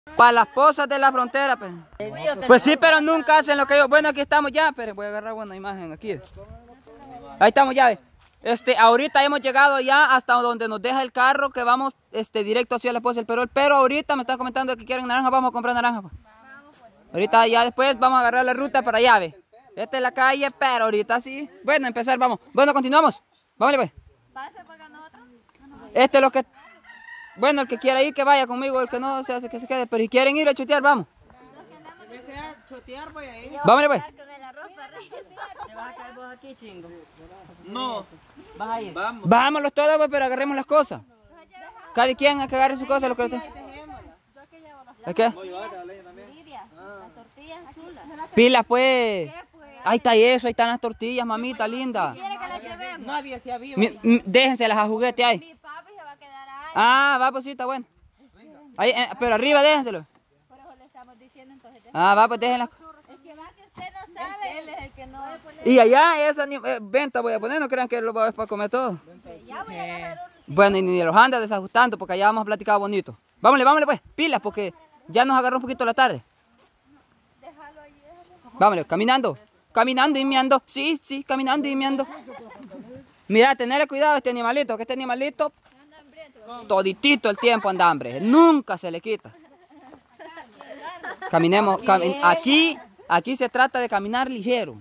Para las pozas de la frontera, pues. Pues sí, pero nunca hacen lo que yo. Bueno, aquí estamos ya, pero voy a agarrar buena imagen aquí. Ahí estamos ya. Ahorita hemos llegado ya hasta donde nos deja el carro, que vamos directo hacia la poza del Perol. Pero ahorita me están comentando que quieren naranja, vamos a comprar naranja. Pues. Ahorita ya después vamos a agarrar la ruta para allá, ve. Esta es la calle, pero ahorita sí. Bueno, empezar, vamos. Bueno, continuamos. Vámonos, pues. ¿Pase para nosotros? Este es lo que... Bueno, el que quiera ir, que vaya conmigo. El que no, se hace que se quede. Pero si quieren ir a chotear, vamos. Chotear voy a ir. Vámonos, pues. ¿Te vas a caer vos aquí, chingo? No. ¿Vas a ir? Vamos. Vámonos todos, pues, pero agarremos las cosas. Cada quien a que agarre su cosa. Lo que ¿Es qué? Pilas, pues. Ahí está eso, ahí están las tortillas, mamita linda. ¿Quiere que las llevemos? Nadie se aviva. Déjenselas a juguete ahí. Mi papi se va a quedar ahí. Ah, va, pues sí, está bueno. Ahí, pero arriba déjenselo. Por eso le estamos diciendo entonces. Ah, va, pues déjenlas. Es que va que usted no sabe. Él es el que no. Y allá esa venta voy a poner, no crean que lo voy a ver para comer todo. Ya voy a agarrar un... Bueno, y ni los anda desajustando porque allá vamos a platicar bonito. Vámonos, vámonos pues, pilas, porque ya nos agarró un poquito la tarde. Déjalo ahí, déjalo. Vámonos, caminando. Caminando y meando. Sí, sí, caminando y meando. Mira, tenerle cuidado a este animalito, que este animalito Anda hambriento. toditito el tiempo anda hambre. Nunca se le quita. Caminemos. Aquí se trata de caminar ligero.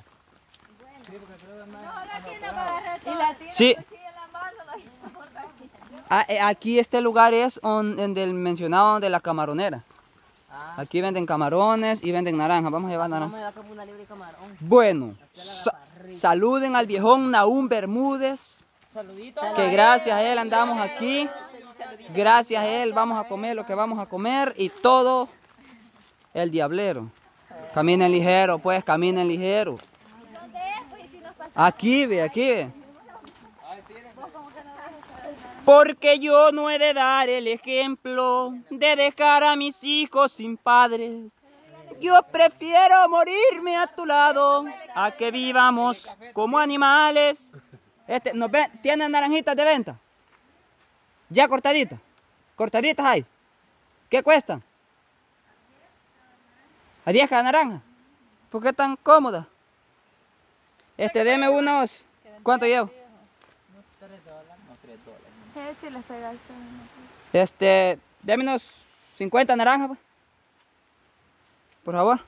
Mejor aquí no va a agarrar todo. Y la tira Sí. el cuchillo en la mano. Aquí este lugar es del mencionado de la camaronera. Aquí venden camarones y venden naranjas. Vamos a llevar naranjas. Me da como una libre camarón. Bueno, saluden al viejón Nahum Bermúdez. Saludito. Que gracias a él andamos aquí. Gracias a él vamos a comer lo que vamos a comer y todo el diablero. Caminen ligero, pues, caminen ligero. ¿Dónde es? Pues, y si nos pasa... Aquí ve. Porque yo no he de dar el ejemplo de dejar a mis hijos sin padres. Yo prefiero morirme a tu lado a que vivamos como animales. ¿Tienen naranjitas de venta? ¿Ya cortaditas? ¿Cortaditas hay? ¿Qué cuestan? ¿A 10 cada naranja? ¿Por qué tan cómoda? Deme unos... ¿Cuánto llevo? Si les pega el Deme unos 50 naranjas, pues. Por favor.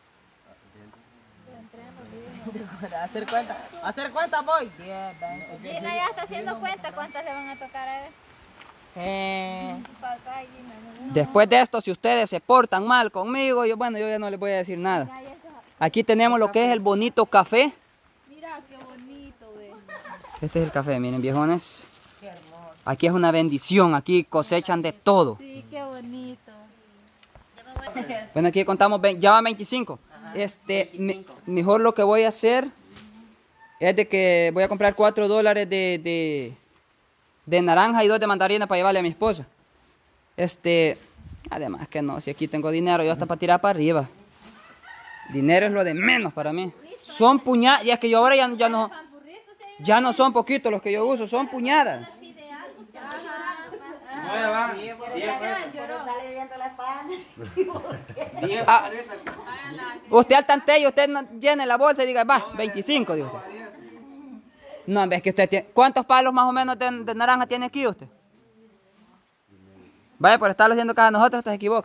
Hacer cuenta voy. 10, 20. Gina ya está haciendo cuenta cuántas le van a tocar a él. Para acá, Gina. Después de esto, si ustedes se portan mal conmigo, yo ya no les voy a decir nada. Aquí tenemos lo que es el bonito café. Mira qué bonito, ve. Este es el café, miren, viejones. Aquí es una bendición, aquí cosechan de todo. Sí, qué bonito. Bueno, aquí contamos, ya van 25. Mejor lo que voy a hacer es de que voy a comprar $4 de naranja y 2 de mandarina para llevarle a mi esposa. Además que no, si aquí tengo dinero, yo hasta para tirar para arriba. Dinero es lo de menos para mí. Son puñadas, y es que yo ahora ya no son poquitos los que yo uso, son puñadas. Usted al tanteo, usted llene la bolsa y diga, va, 25, dijo usted. No, ves que usted tiene... ¿Cuántos palos más o menos de naranja tiene aquí usted? Vaya, por estarlo haciendo cada nosotros, te equivoca.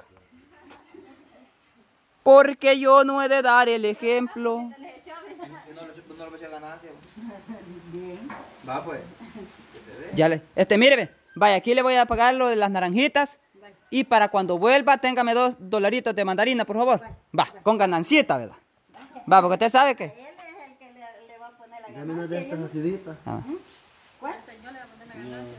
Porque yo no he de dar el ejemplo. No le eché ganancia. Bien. Va pues. Ya mire, ve. Vaya, aquí le voy a pagar lo de las naranjitas. Y para cuando vuelva, téngame $2 de mandarina, por favor. Va, con ganancita, ¿verdad? Va, porque usted sabe que... Él es el que le va a poner la ganancia. Ah. ¿Cuál? Señor le va a poner la ganancia.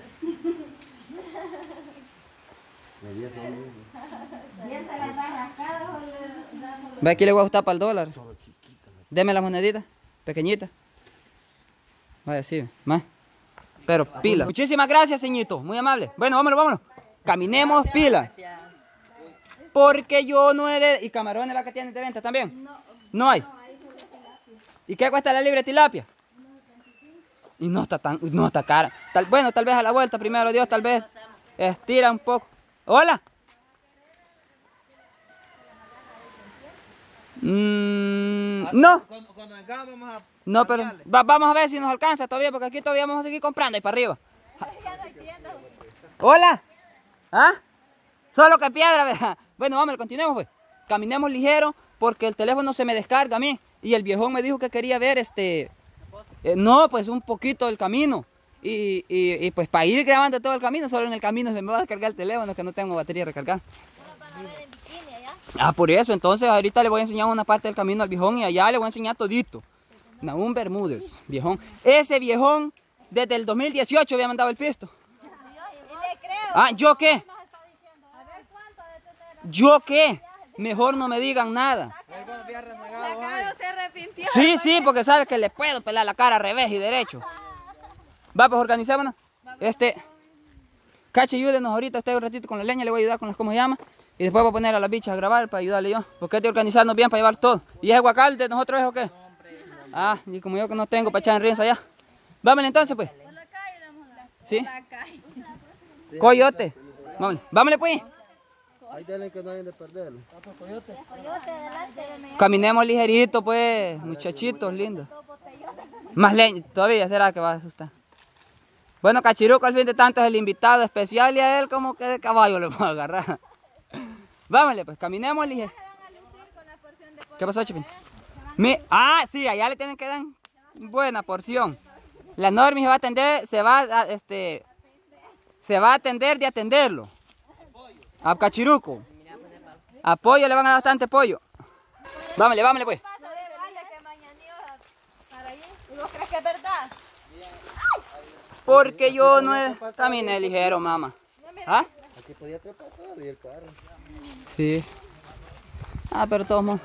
¿Bien se las da rascadas o le damos? Ve, aquí le voy a ajustar para el dólar. Deme las moneditas, pequeñitas. Vaya, sí, más. Pero pila. Muchísimas gracias, señorito. Muy amable. Bueno, vámonos. Caminemos, pila. Porque yo no he de... ¿Y camarones la que tienen de venta también? No hay. ¿Y qué cuesta la libre tilapia? Y no está cara. Bueno, tal vez a la vuelta, primero Dios, tal vez estira un poco. Hola. No. Cuando vengamos vamos a... No, pero vamos a ver si nos alcanza todavía, porque aquí todavía vamos a seguir comprando ahí para arriba. Hola. ¿Ah? Solo que piedra, ¿verdad? Bueno, vamos, continuemos pues. Caminemos ligero porque el teléfono se me descarga a mí. Y el viejón me dijo que quería ver no, pues un poquito del camino. Y pues para ir grabando todo el camino, solo en el camino se me va a descargar el teléfono, que no tengo batería de recargar. Ah, por eso, entonces ahorita le voy a enseñar una parte del camino al viejón y allá le voy a enseñar todito. Nahum Bermúdez, viejón. Ese viejón desde el 2018 había mandado el pisto. Ah, ¿yo qué? ¿Yo qué? Mejor no me digan nada. Sí, sí, porque sabe que le puedo pelar la cara al revés y derecho. Va, pues organizémonos. Cachi, ayúdenos ahorita, un ratito con la leña, le voy a ayudar con las, ¿cómo se llama? Y después voy a poner a las bichas a grabar para ayudarle yo. Porque es de organizarnos bien para llevar todo. ¿Y ese guacal de nosotros es o qué? Ah, y como yo que no tengo para echar en rienzo allá. Vámonos entonces, pues. ¿Sí? Coyote. Vámonos, pues. Ahí tienen que no hay de perderlo. Caminemos ligerito, pues, muchachitos lindos. Más leña, todavía será que va a asustar. Bueno, Cachiruco al fin de tanto es el invitado especial y a él como que de caballo le puedo agarrar. Vámonos, pues, caminemos ligero. ¿Qué pasó, Chipín? Sí, allá le tienen que dar buena porción. La Normi se va a atender, se va a atender de atenderlo. A Cachiruco. Apoyo, le van a dar bastante pollo. Vámonos, pues. ¿Y vos crees que es verdad? Porque yo no caminé ligero, mamá. ¿Ah? Aquí podía trepar todo y el carro. Sí. Pero todos modos.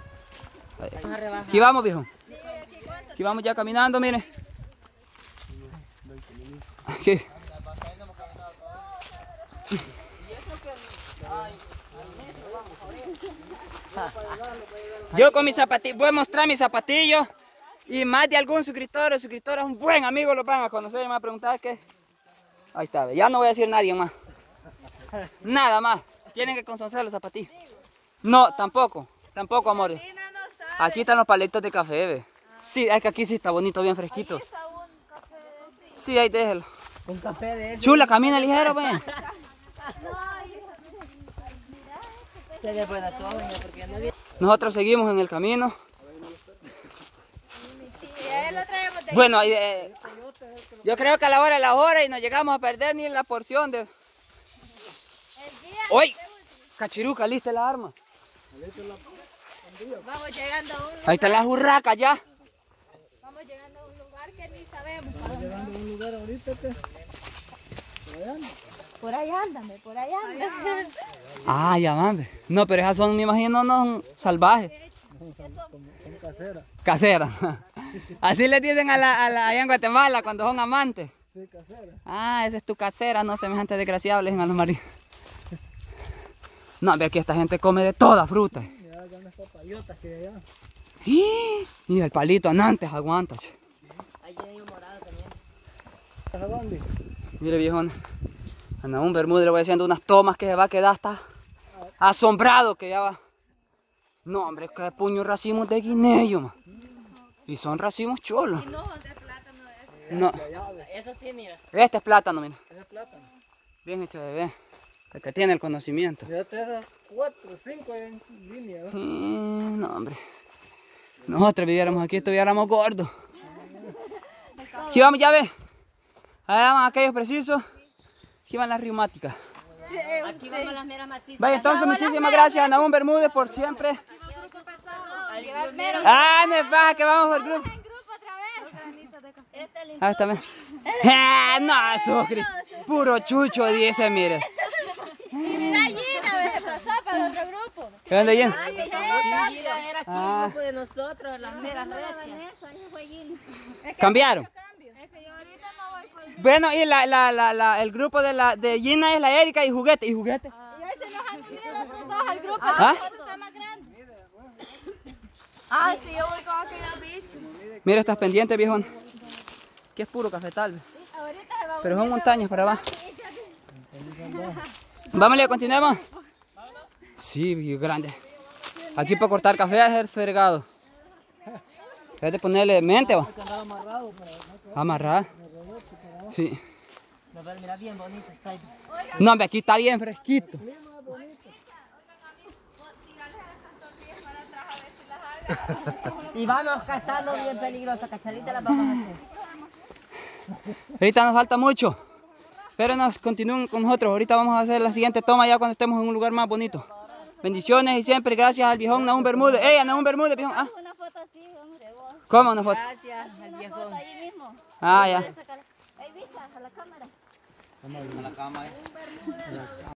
Aquí vamos, viejo. Aquí vamos ya caminando, mire. Aquí. Yo con mis zapatillos, voy a mostrar mis zapatillos. Y más de algún suscriptor o suscriptora, un buen amigo lo van a conocer y me van a preguntar qué. Ahí está, ya no voy a decir nadie más. Nada más. Tienen que conocer los zapatillos. No, tampoco, amores. Aquí están los palitos de café, ve. Sí, es que aquí sí está bonito, bien fresquito. Sí, ahí déjelo. Un café de eso. Chula, camina ligero, ven. Nosotros seguimos en el camino. Bueno, yo creo que a la hora es la hora y no llegamos a perder ni la porción de... ¡Uy! Cachiruca, lista la arma. Vamos llegando a un lugar. Ahí está la urraca ya. Vamos llegando a un lugar que ni sabemos. Estamos llegando a un lugar ahorita que... Por ahí ándame, por ahí ándame. Ah, ya mames. No, pero esas son, me imagino, no son salvajes. Son caseras. Caseras. Así les dicen allá en Guatemala cuando son amantes. Sí, caseras. Ah, esa es tu casera, no semejante desgraciado, le dicen a los maridos. No, ve que esta gente come de toda fruta. Mira, ya unas papayotas que hay allá. Y el palito antes aguanta. Ahí hay un morado también. ¿A dónde? Mire, viejón. A Nahum Bermúdez le voy haciendo unas tomas que se va a quedar hasta asombrado que ya va. No, hombre, que puño racimos de guineo, man. Y son racimos chulos. No, de plátano es. No, Eso sí, mira. este es plátano, mira. Ese es plátano. Bien hecho, bebé. El que tiene el conocimiento. Ya te das 4, 5 en línea, ¿no? No, hombre. Nosotros viviéramos aquí, estuviéramos gordos. Aquí vamos, ya ve. Allá van aquellos precisos. Aquí van las reumáticas. Aquí vamos las meras macizas. Vaya, entonces muchísimas gracias a Nahum Bermúdez por siempre. No pasa que vamos por grupo. Ah, está bien. No, Sucri. Puro chucho, dice, mire. Y mira, Gina, a veces pasó para otro grupo. ¿Qué onda, Gina? Mira, era aquí el grupo de nosotros, las meras recias. ¿Cambiaron? Es que yo ahorita no voy por... Bueno, y el grupo de Gina es la Erika y Juguete. ¿Y Juguete? Y hoy se nos han unido otros dos al grupo. ¿Ah? Nosotros está más grande. Ay, sí, yo voy con aquellos bichos. Mira, estás pendiente, viejón. Que es puro cafetal. Ahorita se va a Pero son montañas para abajo. Vámonos, continuemos. Sí, grande. Aquí para cortar café es el fregado. Es de ponerle mente, va. Amarrar. Sí. Mira bien bonito está ahí. No, hombre, aquí está bien fresquito. Y vamos cazando bien peligroso, cachalita las vamos a hacer. Ahorita nos falta mucho. Pero nos continúen con nosotros. Ahorita vamos a hacer la siguiente toma ya cuando estemos en un lugar más bonito. Bendiciones y siempre gracias al viejón Nahum Bermúdez. ¡Ey, a Nahum Bermúdez, viejón! Ah. Una foto así, hombre, vos. ¿Cómo una foto? Gracias al Una viejo. foto ahí mismo. Ah, ya. Ahí viste, a la cámara. A la cama,